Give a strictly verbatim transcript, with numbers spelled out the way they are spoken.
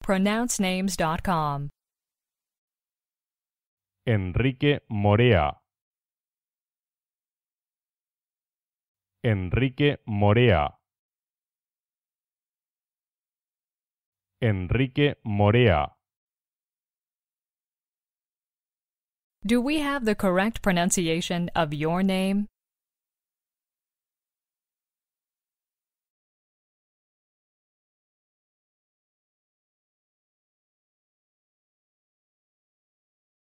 pronounce names dot com. Enrique Morea. Enrique Morea. Enrique Morea. Do we have the correct pronunciation of your name?